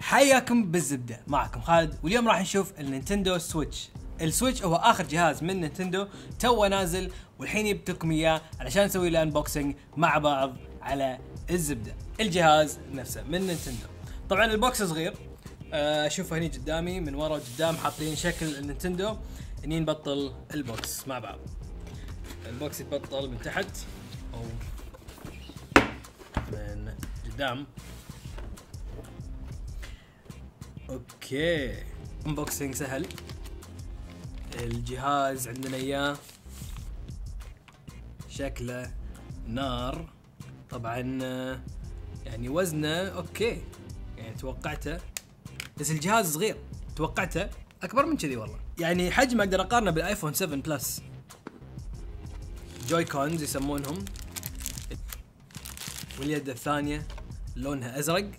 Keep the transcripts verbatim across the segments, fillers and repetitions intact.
حياكم بالزبدة، معكم خالد، واليوم راح نشوف النينتندو سويتش. السويتش هو اخر جهاز من نينتندو توه نازل، والحين جبتكم اياه علشان نسوي له انبوكسنج مع بعض على الزبدة. الجهاز نفسه من نينتندو. طبعا البوكس صغير، اشوفه هني قدامي من ورا وقدام حاطين شكل النينتندو. هني نبطل البوكس مع بعض. البوكس يتبطل من تحت او من قدام. اوكي، انبوكسنج سهل. الجهاز عندنا اياه شكله نار، طبعا يعني وزنه اوكي، يعني توقعته، بس الجهاز صغير، توقعته اكبر من كذي والله. يعني حجمه اقدر اقارنه بالايفون سبعة بلس. جوي كونز يسمونهم، واليد الثانية لونها ازرق.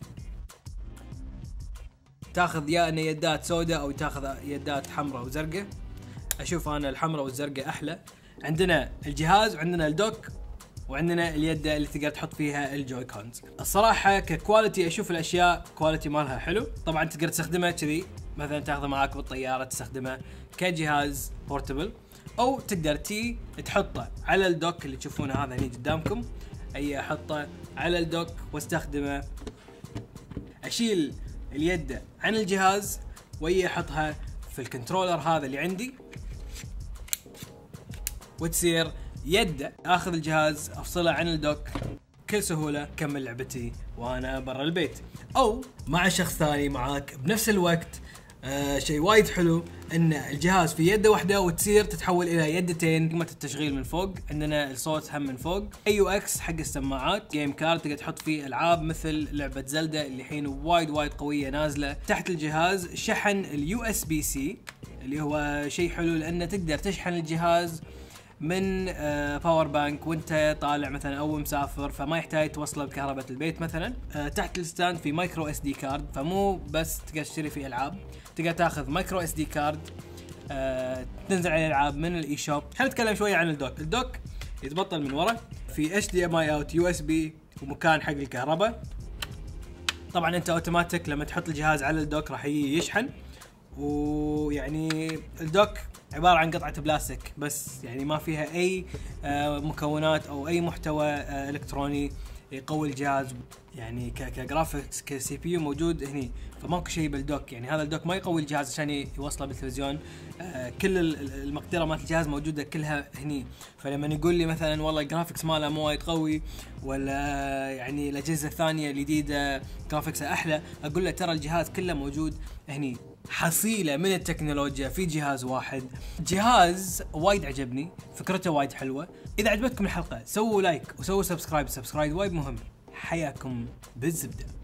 تاخذ يا انه يدات سوداء او تاخذ يدات حمراء وزرقاء. اشوف انا الحمراء والزرقاء احلى. عندنا الجهاز وعندنا الدوك وعندنا اليد اللي تقدر تحط فيها الجوي كونز. الصراحه ككواليتي اشوف الاشياء كواليتي مالها حلو. طبعا تقدر تستخدمها كذي، مثلا تاخذه معاك بالطياره تستخدمه كجهاز بورتبل، او تقدر تي تحطه على الدوك اللي تشوفونه هذا هني قدامكم. اي احطه على الدوك واستخدمه، اشيل اليد عن الجهاز وهي احطها في الكنترولر هذا اللي عندي، وتصير يد اخذ الجهاز افصله عن الدوك بكل سهوله، كمل لعبتي وانا برا البيت او مع شخص ثاني معاك بنفس الوقت. آه شيء وايد حلو ان الجهاز في يده واحده وتصير تتحول الى يدتين. قيمه التشغيل من فوق، عندنا الصوت هم من فوق، اي يو اكس حق السماعات، جيم كارد تقدر تحط فيه العاب مثل لعبه زلدا اللي الحين وايد وايد قويه نازله. تحت الجهاز شحن اليو اس بي سي اللي هو شيء حلو لانه تقدر تشحن الجهاز من آه باور بانك وانت طالع مثلا او مسافر، فما يحتاج توصله بكهرباء البيت مثلا. آه تحت الستاند في مايكرو اس دي كارد، فمو بس تقدر تشتري فيه العاب، تقدر تاخذ مايكرو اس دي كارد آه تنزل عليه العاب من الاي شوب. خلينا نتكلم شويه عن الدوك. الدوك يتبطل من ورا، في اتش دي ام اي اوت، يو اس بي، ومكان حق الكهرباء. طبعا انت اوتوماتيك لما تحط الجهاز على الدوك راح يشحن. ويعني الدوك عبارة عن قطعة بلاستيك بس، يعني ما فيها أي مكونات أو أي محتوى إلكتروني يقوي الجهاز. يعني كجرافيكس كسي بي يو موجود هني، فماكو شيء بالدوك. يعني هذا الدوك ما يقوي الجهاز عشان يوصله بالتلفزيون. كل المقدرة مالت الجهاز موجودة كلها هني. فلما يقول لي مثلا والله الجرافيكس ماله مو وايد قوي، ولا يعني الأجهزة الثانية الجديدة جرافيكسها أحلى، أقول له ترى الجهاز كله موجود هني، حصيلة من التكنولوجيا في جهاز واحد. جهاز وايد عجبني، فكرته وايد حلوة. إذا عجبتكم الحلقة سووا لايك وسووا سبسكرايب، سبسكرايب وايد مهم. حياكم بالزبدة.